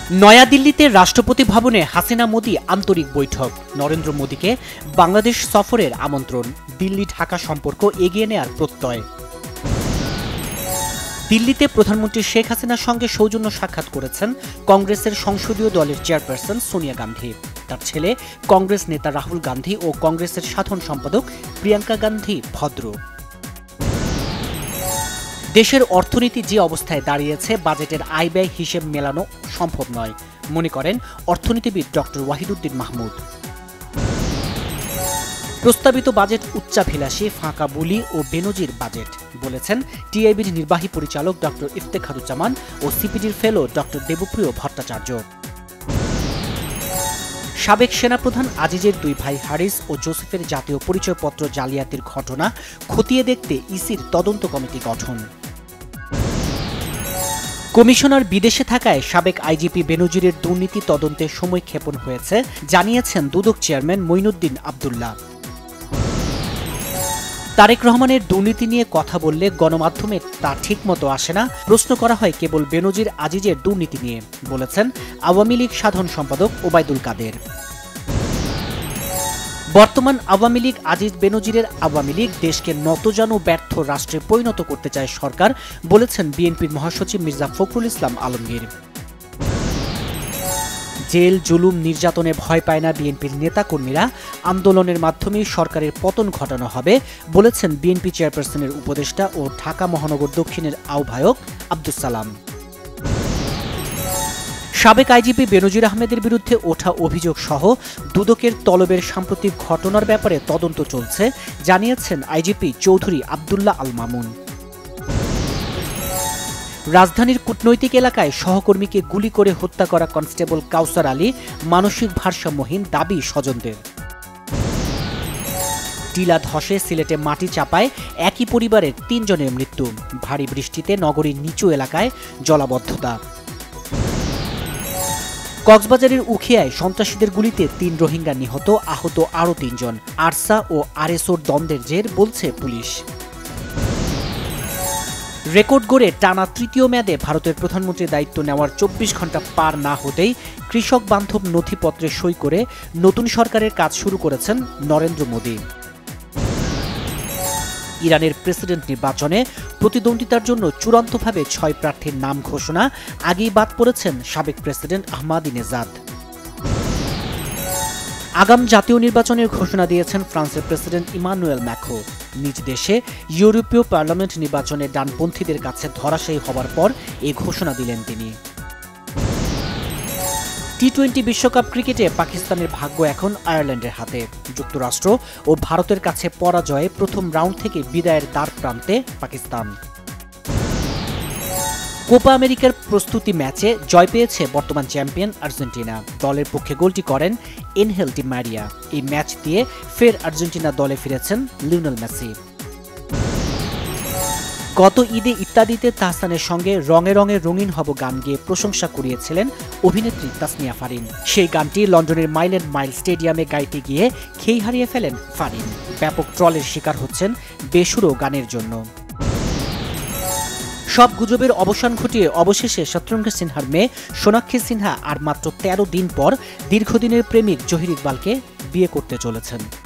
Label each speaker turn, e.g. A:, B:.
A: নয়াদিল্লিতে রাষ্ট্রপতি ভবনে হাসিনা মোদি আন্তরিক বৈঠক। নরেন্দ্র মোদিকে বাংলাদেশ সফরের আমন্ত্রণ। দিল্লি ঢাকা সম্পর্ক এগিয়ে নেয়ার প্রত্যয়। দিল্লিতে প্রধানমন্ত্রী শেখ হাসিনার সঙ্গে সৌজন্য সাক্ষাৎ করেছেন কংগ্রেসের সংসদীয় দলের চেয়ারপারসন সোনিয়া গান্ধী, তার ছেলে কংগ্রেস নেতা রাহুল গান্ধী ও কংগ্রেসের সাধারণ সম্পাদক প্রিয়াঙ্কা গান্ধী ভদ্র। দেশের অর্থনীতি যে অবস্থায় দাঁড়িয়েছে, বাজেটের আয় ব্যয় হিসেব মেলানো সম্ভব নয়, মনে করেন অর্থনীতিবিদ ডক্টর ওয়াহিদুদ্দিন মাহমুদ। প্রস্তাবিত বাজেট উচ্চাভিলাষী, ফাঁকা বুলি ও বেনজির বাজেট বলেছেন টিআইবির নির্বাহী পরিচালক ডক্টর ইফতেখারুজ্জামান ও সিপিডির ফেলো ডক্টর দেবপ্রিয় ভট্টাচার্য। সাবেক সেনাপ্রধান আজিজের দুই ভাই হারিস ও জোসেফের জাতীয় পরিচয়পত্র জালিয়াতির ঘটনা খতিয়ে দেখতে ইসির তদন্ত কমিটি গঠন। কমিশনার বিদেশে থাকায় সাবেক আইজিপি বেনজিরের দুর্নীতি তদন্তে সময়ক্ষেপণ হয়েছে, জানিয়েছেন দুদক চেয়ারম্যান মঈনুদ্দিন আবদুল্লাহ। তারেক রহমানের দুর্নীতি নিয়ে কথা বললে গণমাধ্যমে তা ঠিকমতো আসে না, প্রশ্ন করা হয় কেবল বেনজির আজিজের দুর্নীতি নিয়ে, বলেছেন আওয়ামী লীগ সাধারণ সম্পাদক ওবায়দুল কাদের। বর্তমান আওয়ামী লীগ আজিজ বেনজিরের আওয়ামী লীগ দেশকে নতজানু ব্যর্থ রাষ্ট্রে পরিণত করতে চায় সরকার, বলেছেন বিএনপির মহাসচিব মির্জা ফখরুল ইসলাম আলমগীর। জেল, জুলুম, নির্যাতনে ভয় পায় না বিএনপির নেতাকর্মীরা, আন্দোলনের মাধ্যমে সরকারের পতন ঘটানো হবে, বলেছেন বিএনপি চেয়ারপারসনের উপদেষ্টা ও ঢাকা মহানগর দক্ষিণের আহ্বায়ক আব্দুল সালাম। সাবেক আইজিপি বেনজির আহমেদের বিরুদ্ধে ওঠা অভিযোগ সহ দুদকের তলবের সাম্প্রতিক ঘটনার ব্যাপারে তদন্ত চলছে, জানিয়েছেন আইজিপি চৌধুরী আবদুল্লাহ আল মামুন। রাজধানীর কূটনৈতিক এলাকায় সহকর্মীকে গুলি করে হত্যা করা কনস্টেবল কাউসার আলী মানসিক ভারসাম্যহীন, দাবি স্বজনদের। টিলা ধসে সিলেটে মাটি চাপায় একই পরিবারের ৩ জনের মৃত্যু, ভারী বৃষ্টিতে নগরীর নিচু এলাকায় জলাবদ্ধতা। কক্সবাজারের উখিয়ায় সন্ত্রাসীদের গুলিতে ৩ রোহিঙ্গা নিহত, আহত আরও ৩ জন। আরসা ও আরএসওর দ্বন্দ্বের জের, বলছে পুলিশ। রেকর্ড গড়ে টানা তৃতীয় মেয়াদে ভারতের প্রধানমন্ত্রীর দায়িত্ব নেওয়ার ২৪ ঘণ্টা পার না হতেই কৃষক বান্ধব নথিপত্রে সই করে নতুন সরকারের কাজ শুরু করেছেন নরেন্দ্র মোদি। ইরানের প্রেসিডেন্ট নির্বাচনে প্রতিদ্বন্দ্বিতার জন্য চূড়ান্তভাবে ৬ প্রার্থীর নাম ঘোষণা, আগেই বাদ পড়েছেন সাবেক প্রেসিডেন্ট আহমাদিনেজাদ। আগাম জাতীয় নির্বাচনের ঘোষণা দিয়েছেন ফ্রান্সের প্রেসিডেন্ট ইমানুয়েল ম্যাক্রো। নিজ দেশে ইউরোপীয় পার্লামেন্ট নির্বাচনে ডানপন্থীদের কাছে ধরাশায়ী হবার পর এই ঘোষণা দিলেন তিনি। টি-20 বিশ্বকাপ ক্রিকেটে পাকিস্তানের ভাগ্য এখন আয়ারল্যান্ডের হাতে। যুক্তরাষ্ট্র ও ভারতের কাছে পরাজয়ে প্রথম রাউন্ড থেকে বিদায়ের দ্বার প্রান্তে পাকিস্তান। কোপা আমেরিকার প্রস্তুতি ম্যাচে জয় পেয়েছে বর্তমান চ্যাম্পিয়ন আর্জেন্টিনা। দলের পক্ষে গোলটি করেন এনহেল ডি মারিয়া। এই ম্যাচ দিয়ে ফের আর্জেন্টিনা দলে ফিরেছেন লিওনেল মেসি। গত ঈদে ইত্যাদিতে তাহসানের সঙ্গে রঙে রঙে রঙিন হব গান গেয়ে প্রশংসা কুড়িয়েছিলেন অভিনেত্রী তাসনিয়া ফারিন। সেই গানটি লন্ডনের মাইল অ্যান্ড মাইল স্টেডিয়ামে গাইতে গিয়ে খেই হারিয়ে ফেলেন ফারিন। ব্যাপক ট্রলের শিকার হচ্ছেন বেসুরো গানের জন্য। সব গুজবের অবসান ঘটিয়ে অবশেষে শত্রুঘ্ন সিনহার মেয়ে সোনাক্ষী সিনহা আর মাত্র ১৩ দিন পর দীর্ঘদিনের প্রেমিক জহির ইকবালকে বিয়ে করতে চলেছেন।